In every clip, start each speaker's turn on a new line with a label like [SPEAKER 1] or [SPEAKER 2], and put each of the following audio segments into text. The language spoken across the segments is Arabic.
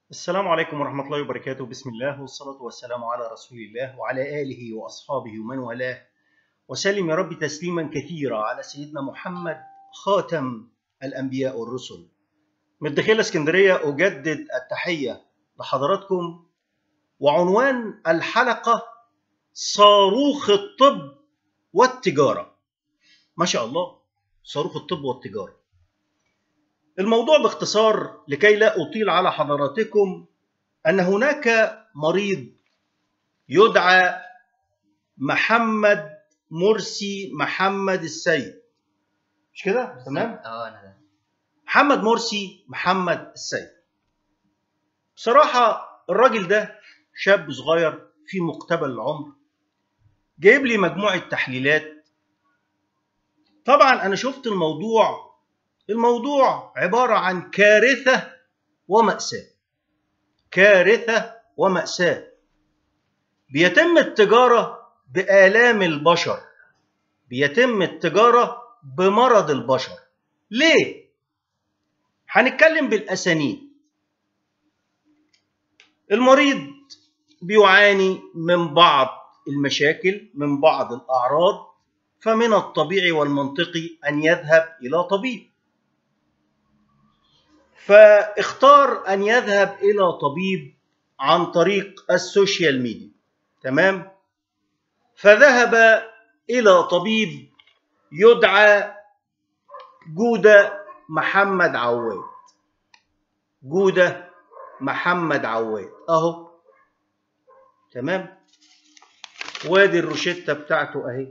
[SPEAKER 1] السلام عليكم ورحمة الله وبركاته. بسم الله والصلاة والسلام على رسول الله وعلى آله وأصحابه ومن والاه، وسلم يا رب تسليما كثيرا على سيدنا محمد خاتم الأنبياء والرسل. من الدخيلة اسكندرية أجدد التحية لحضراتكم، وعنوان الحلقة صاروخ الطب والتجارة. ما شاء الله، صاروخ الطب والتجارة. الموضوع باختصار لكي لا أطيل على حضراتكم، أن هناك مريض يدعى محمد مرسي محمد السيد، مش كده؟ تمام؟
[SPEAKER 2] أنا ده
[SPEAKER 1] محمد مرسي محمد السيد. بصراحة الراجل ده شاب صغير في مقتبل العمر، جايب لي مجموعة تحليلات. طبعا أنا شفت الموضوع عبارة عن كارثة ومأساة. كارثة ومأساة. بيتم التجارة بآلام البشر، بيتم التجارة بمرض البشر. ليه؟ هنتكلم بالأسانيد. المريض بيعاني من بعض المشاكل، من بعض الأعراض، فمن الطبيعي والمنطقي أن يذهب إلى طبيب. فاختار أن يذهب إلى طبيب عن طريق السوشيال ميديا. تمام؟ فذهب إلى طبيب يدعى جودة محمد عواد. جودة محمد عواد أهو. تمام؟ وادي الروشتة بتاعته أهي.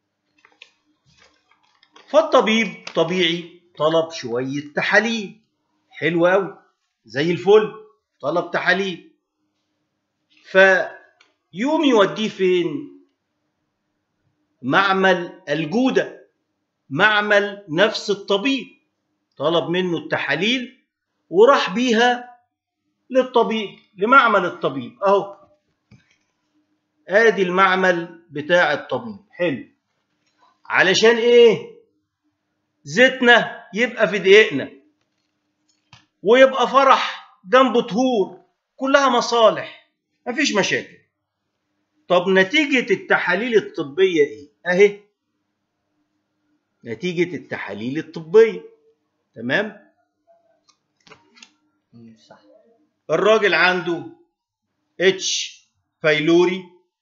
[SPEAKER 1] فالطبيب طبيعي طلب شوية تحاليل. حلو أوي، زي الفل، طلب تحاليل. فيوم يوديه فين؟ معمل الجودة، معمل نفس الطبيب. طلب منه التحاليل وراح بيها للطبيب، لمعمل الطبيب اهو. ادي المعمل بتاع الطبيب. حلو. علشان ايه؟ زيتنا يبقى في دقيقنا، ويبقى فرح جنبه طهور، كلها مصالح، مفيش مشاكل. طب نتيجة التحاليل الطبية ايه؟ اهي نتيجة التحاليل الطبية. تمام؟
[SPEAKER 2] صح.
[SPEAKER 1] الراجل عنده اتش فايلوري.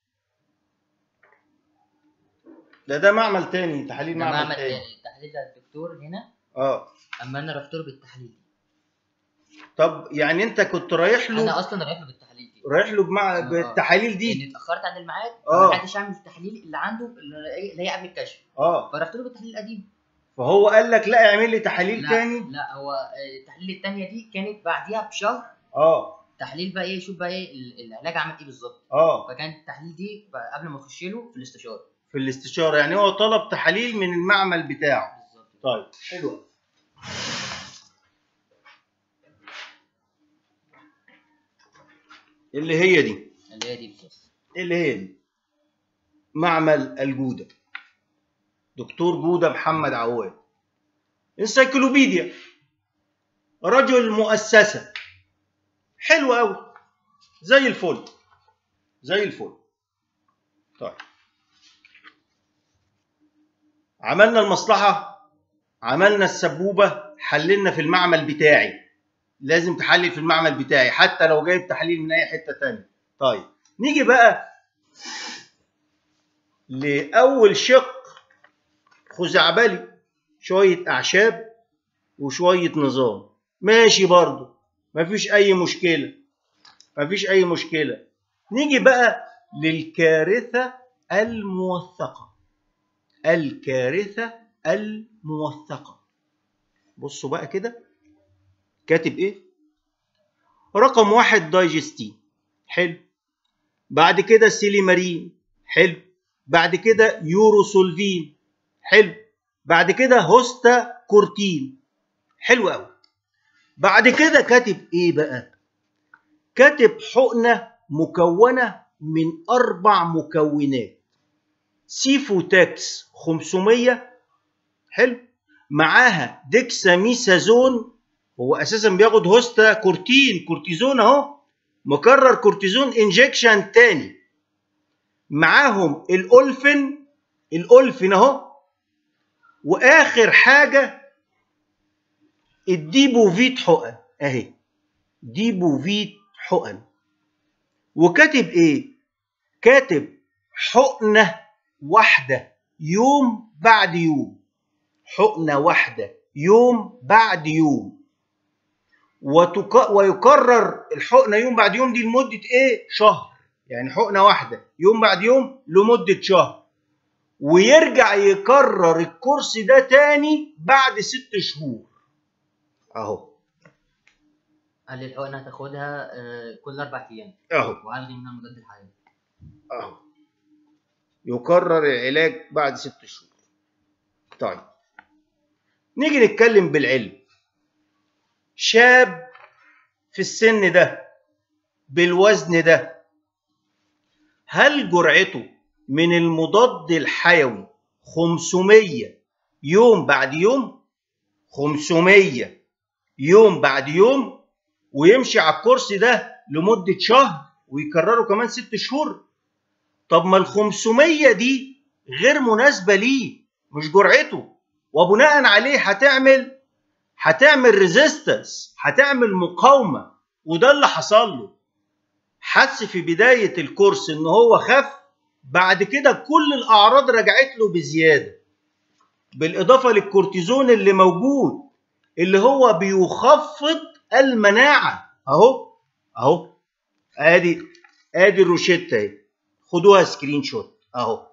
[SPEAKER 1] ده معمل تاني، تحاليل
[SPEAKER 2] ده
[SPEAKER 1] معمل تاني.
[SPEAKER 2] التحليل ده الدكتور هنا. اما انا رحت له بالتحليل دي.
[SPEAKER 1] طب يعني انت كنت رايح له؟
[SPEAKER 2] انا اصلا رايح له بالتحليل دي.
[SPEAKER 1] رايح له بالتحاليل دي؟
[SPEAKER 2] لاني اتاخرت عن الميعاد، فما حدش يعمل التحليل اللي عنده اللي هي قبل الكشف. فرحت له بالتحليل القديم.
[SPEAKER 1] فهو قال لك لا اعمل لي تحاليل
[SPEAKER 2] لا
[SPEAKER 1] تاني؟
[SPEAKER 2] لا، هو التحليل التانية دي كانت بعديها بشهر. تحليل بقى ايه، شوف بقى ايه العلاج عمل ايه بالظبط. فكان التحليل دي قبل ما اخش له في الاستشاره.
[SPEAKER 1] في الاستشاره، يعني هو طلب تحاليل من المعمل بتاعه.
[SPEAKER 2] بالظبط.
[SPEAKER 1] طيب حلو. اللي هي دي
[SPEAKER 2] بالظبط.
[SPEAKER 1] اللي هي دي معمل الجوده، دكتور جوده محمد عواد. انسيكلوبيديا، رجل مؤسسه. حلو قوي، زي الفل زي الفل. طيب عملنا المصلحة، عملنا السبوبة، حللنا في المعمل بتاعي. لازم تحلل في المعمل بتاعي حتى لو جايب تحليل من أي حتة تانية. طيب نيجي بقى لأول شق خزعبلي، شوية أعشاب وشوية نظام. ماشي برضو، مفيش أي مشكلة، مفيش أي مشكلة. نيجي بقى للكارثة الموثقة. الكارثة الموثقة. بصوا بقى كده كاتب ايه؟ رقم 1 دايجستين. حلو. بعد كده سيليمارين. حلو. بعد كده يوروسولفين. حلو. بعد كده هوستا كورتين. حلو قوي. بعد كده كاتب ايه بقى؟ كاتب حقنة مكونة من 4 مكونات. سيفوتاكس 500. حلو. معاها ديكساميثازون هو اساسا بياخد هوستا كورتين، كورتيزون اهو، مكرر كورتيزون انجكشن تاني، معاهم الأولفين اهو، واخر حاجه الديبوفيت حقن اهي، ديبوفيت حقن. وكاتب ايه؟ كاتب حقنه واحده يوم بعد يوم، حقنه واحده يوم بعد يوم، ويكرر الحقنه يوم بعد يوم دي لمده ايه؟ شهر. يعني حقنه واحده يوم بعد يوم لمده شهر، ويرجع يكرر الكورس ده تاني بعد 6 شهور اهو.
[SPEAKER 2] قال لي الحقنه هتاخدها كل 4 ايام
[SPEAKER 1] اهو،
[SPEAKER 2] وعالجي منها مضاد الحيوي
[SPEAKER 1] اهو. يكرر العلاج بعد 6 شهور. طيب نيجي نتكلم بالعلم. شاب في السن ده بالوزن ده، هل جرعته من المضاد الحيوي 500 يوم بعد يوم؟ 500 يوم بعد يوم، ويمشي على الكورس ده لمدة شهر ويكرره كمان 6 شهور؟ طب ما ال 500 دي غير مناسبة ليه، مش جرعته، وبناء عليه هتعمل ريزيستنس، هتعمل مقاومة. وده اللي حصل له. حس في بداية الكورس ان هو خف، بعد كده كل الاعراض رجعت له بزيادة، بالاضافة للكورتيزون اللي موجود اللي هو بيخفض المناعة اهو. اهو ادي الروشتة اهي، خدوها سكرين شوت اهو.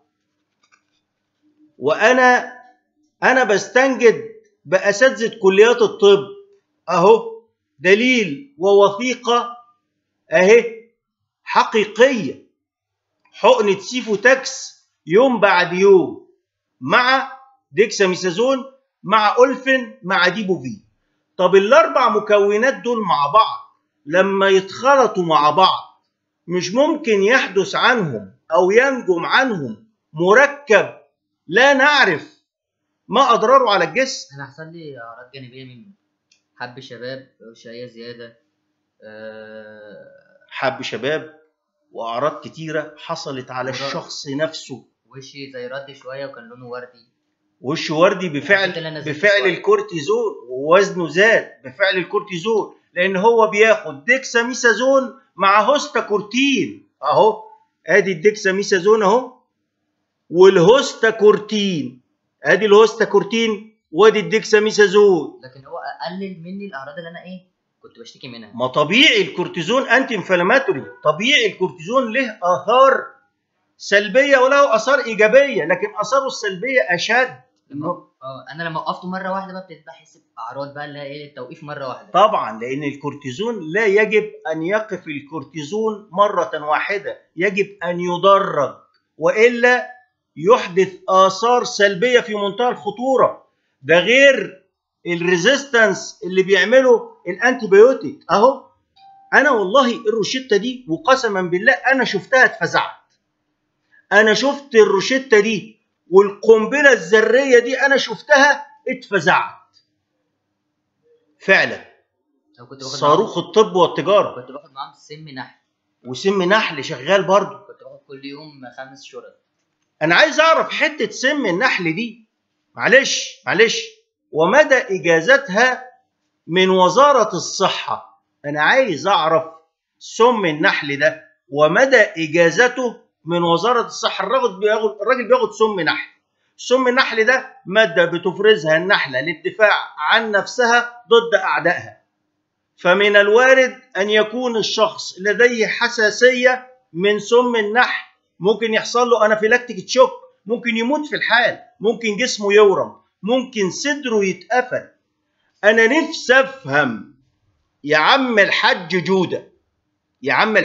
[SPEAKER 1] وانا بستنجد باساتذه كليات الطب اهو، دليل ووثيقه اهي حقيقيه. حقنه سيفوتاكس يوم بعد يوم مع ديكساميثازون مع أولفين مع ديبوفي. طب الاربع مكونات دول مع بعض لما يتخلطوا مع بعض مش ممكن يحدث عنهم او ينجم عنهم مركب لا نعرف ما اضراره على الجسم؟
[SPEAKER 2] انا حصل لي اعراض جانبيه منه، حب شباب، شهيه زياده،
[SPEAKER 1] حب شباب واعراض كتيره حصلت على الشخص نفسه.
[SPEAKER 2] وشي زي رد شويه وكان لونه وردي،
[SPEAKER 1] وش وردي بفعل الكورتيزون، ووزنه زاد بفعل الكورتيزون، لان هو بياخد ديكساميثازون مع هوستاكورتين اهو. ادي الديكساميثازون اهو، والهوستاكورتين، ادي الهوستاكورتين وادي الديكساميثازون.
[SPEAKER 2] لكن هو قلل مني الاعراض اللي انا كنت بشتكي منها.
[SPEAKER 1] ما طبيعي الكورتيزون انتي انفلاماتوري، طبيعي الكورتيزون له اثار سلبيه وله اثار ايجابيه، لكن اثاره السلبيه اشد.
[SPEAKER 2] انا لما وقفته مره واحده بقى ابتديت احس باعراض بقى اللي هي التوقيف مره واحده.
[SPEAKER 1] طبعا لان الكورتيزون لا يجب ان يقف الكورتيزون مره واحده، يجب ان يدرج، والا يحدث اثار سلبيه في منتهى الخطوره. ده غير الريزيستنس اللي بيعمله الانتيبيوتيك اهو. انا والله الروشته دي وقسما بالله انا شفتها اتفزعت. انا شفت الروشته دي والقنبله الذريه دي انا شفتها اتفزعت فعلا. صاروخ الطب والتجاره.
[SPEAKER 2] كنت باخد معاهم سم نحل،
[SPEAKER 1] وسم نحل شغال برضه.
[SPEAKER 2] كنت باخد كل يوم 5 شرط.
[SPEAKER 1] انا عايز اعرف حته سم النحل دي، معلش ومدى اجازتها من وزاره الصحه. انا عايز اعرف سم النحل ده ومدى اجازته من وزاره الصحه. الراجل بياخد سم نحل. سم النحل ده ماده بتفرزها النحله للدفاع عن نفسها ضد اعدائها، فمن الوارد ان يكون الشخص لديه حساسيه من سم النحل، ممكن يحصل له انافيلاكتيك تشوك، ممكن يموت في الحال، ممكن جسمه يورم، ممكن صدره يتقفل. انا نفسي افهم يا عم الحاج جوده، يابا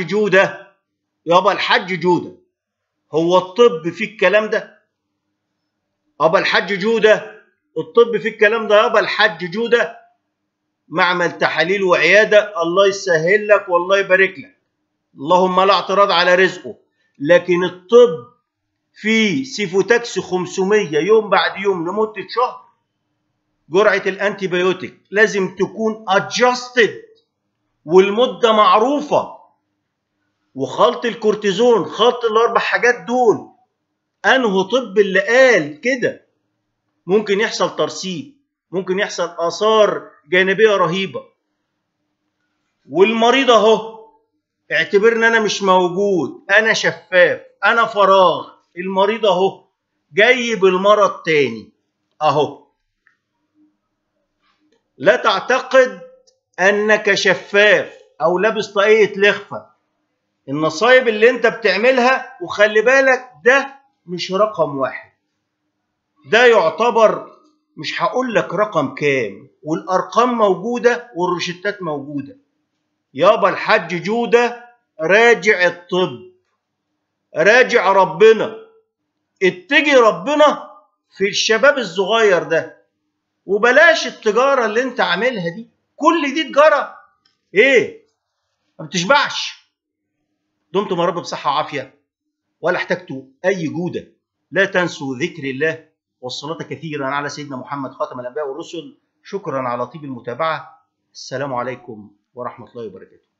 [SPEAKER 1] الحاج جوده، هو الطب فيه الكلام ده؟ يابا الحاج جوده، الطب فيه الكلام ده؟ يابا الحاج جوده، معمل تحاليل وعياده، الله يسهل لك والله يبارك لك، اللهم لا اعتراض على رزقه. لكن الطب فيه سيفوتاكس 500 يوم بعد يوم لمده شهر؟ جرعة الانتيبيوتيك لازم تكون ادجستد والمدة معروفة، وخلط الكورتيزون، خلط ال4 حاجات دول. انه طب اللي قال كده ممكن يحصل ترسيب، ممكن يحصل آثار جانبية رهيبة. والمريض اهو اعتبرني انا مش موجود، انا شفاف، انا فراغ. المريض اهو جاي بالمرض تاني اهو. لا تعتقد انك شفاف او لابس طاقية لخفة. النصايب اللي انت بتعملها، وخلي بالك ده مش رقم واحد، ده يعتبر، مش هقول لك رقم كام، والارقام موجودة والروشتات موجودة. يابا الحاج جودة راجع الطب، راجع ربنا، اتجي ربنا في الشباب الصغير ده، وبلاش التجارة اللي انت عاملها دي. كل دي تجارة ايه؟ ما بتشبعش. دمتم يا رب بصحة وعافية، ولا احتجتوا اي جودة. لا تنسوا ذكر الله والصلاة كثيرا على سيدنا محمد خاتم الانبياء والرسل. شكرا على طيب المتابعة. السلام عليكم ورحمة الله وبركاته.